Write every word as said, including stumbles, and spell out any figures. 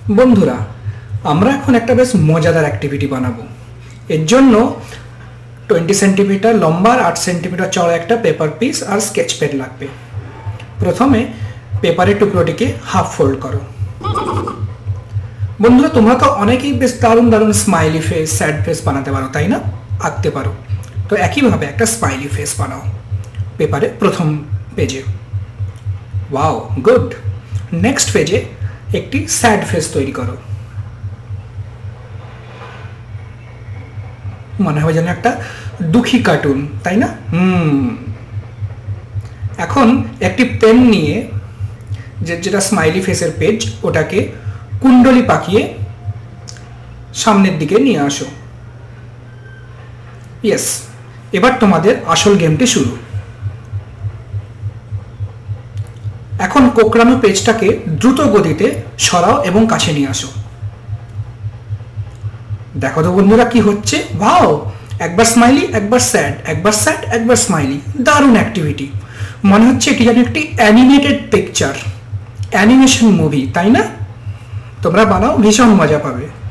বন্ধুরা, আমরা এখন একটা বেশ মজাদার অ্যাক্টিভিটি বানাবো। এর জন্য টোয়েন্টি সেন্টিমিটার লম্বা আর আট সেন্টিমিটার চড়া একটা পেপার পিস আর স্কেচ পেন লাগবে। প্রথমে পেপারের টুকরোটিকে হাফ ফোল্ড করো। বন্ধুরা, তোমরা তো অনেকেই বেশ দারুণ দারুণ স্মাইলি ফেস, স্যাড ফেস বানাতে পারো, তাই না? আঁকতে পারো। তো একইভাবে একটা স্মাইলি ফেস বানাও পেপারে প্রথম পেজে। Wow, good. নেক্সট পেজে একটি স্যাড ফেস তৈরি করো। মনে হয় যেন একটা দুঃখী কার্টুন, তাই না? হুম এখন একটি পেন নিয়ে যে যেটা স্মাইলি ফেসের পেজ, ওটাকে কুণ্ডলি পাকিয়ে সামনের দিকে নিয়ে আসো। ইয়েস, এবার তোমাদের আসল গেমটি শুরু। এখন কোঁকড়ানো পেজটাকে দ্রুত গতিতে সরাও এবং কাছে নিয়ে আসো। দেখো তো বন্ধুরা কি হচ্ছে। ওয়াও, একবার স্মাইলি, একবার স্যাড, একবার স্যাড, একবার স্মাইলি। দারুণ অ্যাক্টিভিটি। মনে হচ্ছে এটি যেন একটি অ্যানিমেটেড পিকচার, অ্যানিমেশন মুভি, তাই না? তোমরা বানাও, ভীষণ মজা পাবে।